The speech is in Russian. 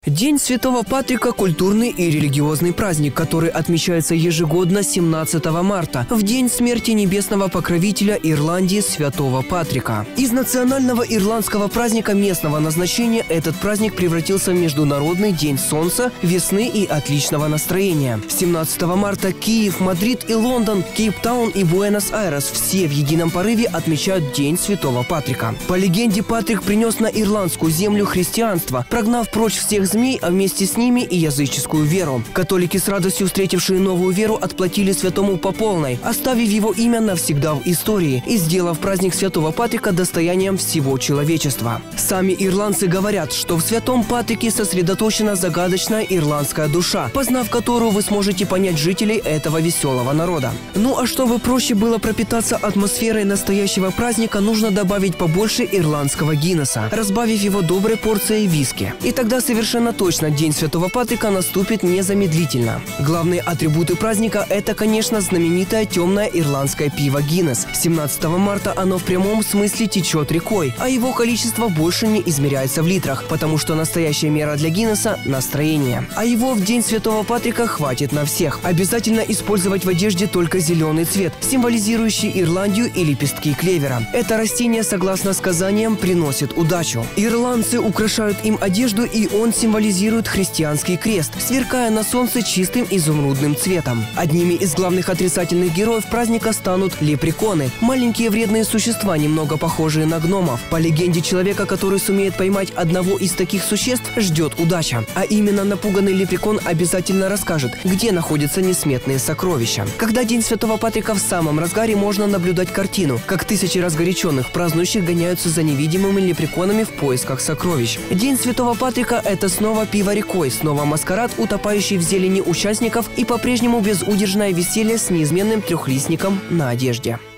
День Святого Патрика – культурный и религиозный праздник, который отмечается ежегодно 17 марта, в день смерти небесного покровителя Ирландии Святого Патрика. Из национального ирландского праздника местного назначения этот праздник превратился в Международный день солнца, весны и отличного настроения. 17 марта Киев, Мадрид и Лондон, Кейптаун и Буэнос-Айрес все в едином порыве отмечают День Святого Патрика. По легенде, Патрик принес на ирландскую землю христианство, прогнав прочь всех змей, а вместе с ними и языческую веру. Католики, с радостью встретившие новую веру, отплатили святому по полной, оставив его имя навсегда в истории и сделав праздник Святого Патрика достоянием всего человечества. Сами ирландцы говорят, что в Святом Патрике сосредоточена загадочная ирландская душа, познав которую вы сможете понять жителей этого веселого народа. Ну а чтобы проще было пропитаться атмосферой настоящего праздника, нужно добавить побольше ирландского Гиннесса, разбавив его доброй порцией виски. И тогда совершенно точно День Святого Патрика наступит незамедлительно. Главные атрибуты праздника – это, конечно, знаменитое темное ирландское пиво Гиннес. 17 марта оно в прямом смысле течет рекой, а его количество больше не измеряется в литрах, потому что настоящая мера для Гиннесса – настроение. А его в День Святого Патрика хватит на всех. Обязательно использовать в одежде только зеленый цвет, символизирующий Ирландию и лепестки клевера. Это растение, согласно сказаниям, приносит удачу. Ирландцы украшают им одежду, и он символизирует христианский крест, сверкая на солнце чистым изумрудным цветом. Одними из главных отрицательных героев праздника станут лепреконы – маленькие вредные существа, немного похожие на гномов. По легенде, человека, который сумеет поймать одного из таких существ, ждет удача. А именно, напуганный лепрекон обязательно расскажет, где находятся несметные сокровища. Когда День Святого Патрика в самом разгаре, можно наблюдать картину, как тысячи разгоряченных празднующих гоняются за невидимыми лепреконами в поисках сокровищ. День Святого Патрика – это снова пиво рекой, снова маскарад, утопающий в зелени участников, и по-прежнему безудержное веселье с неизменным трехлистником на одежде.